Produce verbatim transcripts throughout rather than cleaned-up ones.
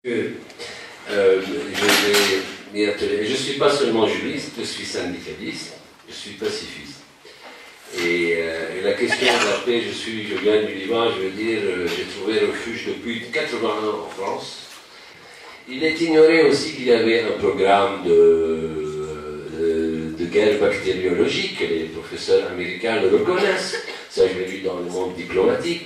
Euh, je ne suis pas seulement juriste, je suis syndicaliste, je suis pacifiste. Et, euh, et la question d'après, je suis, je viens du Liban, je veux dire, euh, j'ai trouvé refuge depuis quatre-vingts ans en France. Il est ignoré aussi qu'il y avait un programme de, de, de guerre bactériologique, les professeurs américains le reconnaissent, ça je l'ai lu dans le monde diplomatique.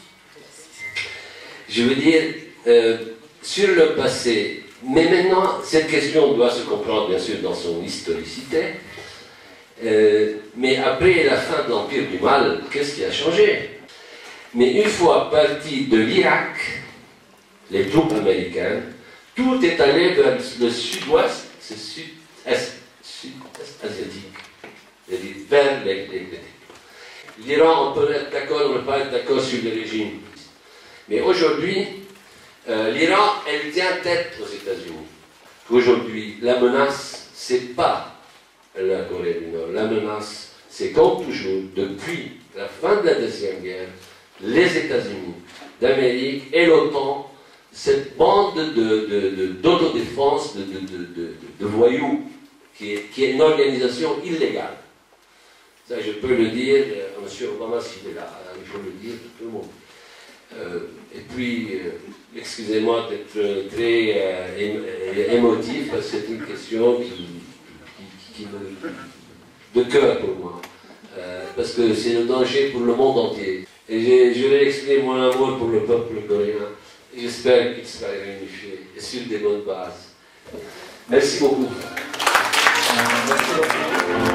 Je veux dire, euh, sur le passé, mais maintenant, cette question doit se comprendre bien sûr dans son historicité, euh, mais après la fin de l'Empire du Mal, qu'est-ce qui a changé? Mais une fois parti de l'Irak, les troupes américaines, tout est allé vers le sud-ouest, c'est sud-est, sud-est asiatique, c'est-à-dire vers les, les, les. L'Iran, on peut être d'accord, on ne peut pas être d'accord sur le régime. Mais aujourd'hui, euh, l'Iran, elle tient tête aux États-Unis. Aujourd'hui, la menace, c'est pas la Corée du Nord. La menace, c'est comme toujours, depuis la fin de la Deuxième Guerre, les États-Unis d'Amérique et l'OTAN, cette bande d'autodéfense, de, de, de, de, de, de, de voyous, qui est, qui est une organisation illégale. Ça, je peux le dire à M. Obama s'il est là, il faut le dire à tout le monde. Euh, et puis, euh, excusez-moi d'être très euh, émotif, parce que c'est une question qui, qui, qui me, de cœur pour moi, euh, parce que c'est le danger pour le monde entier. Et je vais exprimer mon amour pour le peuple coréen. J'espère qu'il sera réunifié et sur des bonnes bases. Merci beaucoup. Merci beaucoup.